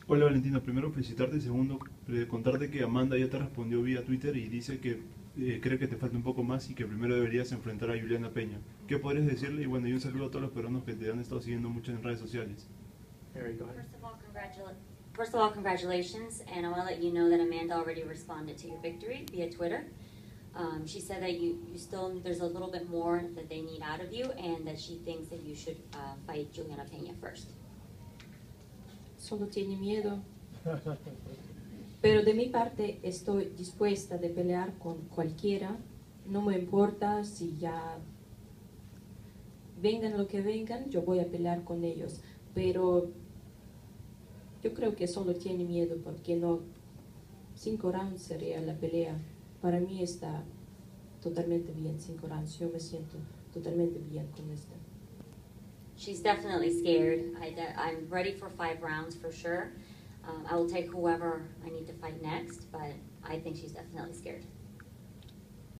Hola Valentina, primero felicitarte y segundo contarte que Amanda ya te respondió vía Twitter y dice que cree que te falta un poco más y que primero deberías enfrentar a Juliana Peña. ¿Qué podrías decirle? Y bueno, y un saludo a todos los peruanos que te han estado siguiendo mucho en redes sociales. Mary, go ahead. First of all, congratulations, and I want to let you know that Amanda already responded to your victory via Twitter. She said that you still, there's a little bit more that they need out of you, and that she thinks that you should fight Juliana Peña first. Solo tiene miedo. Pero de mi parte estoy dispuesta de pelear con cualquiera. No me importa si ya vengan lo que vengan, yo voy a pelear con ellos. Pero yo creo que solo tiene miedo porque no, 5 rounds sería la pelea. Para mí está totalmente bien 5 rounds. Yo me siento totalmente bien con esto. She's definitely scared. I'm ready for 5 rounds for sure. I will take whoever I need to fight next, but I think she's definitely scared.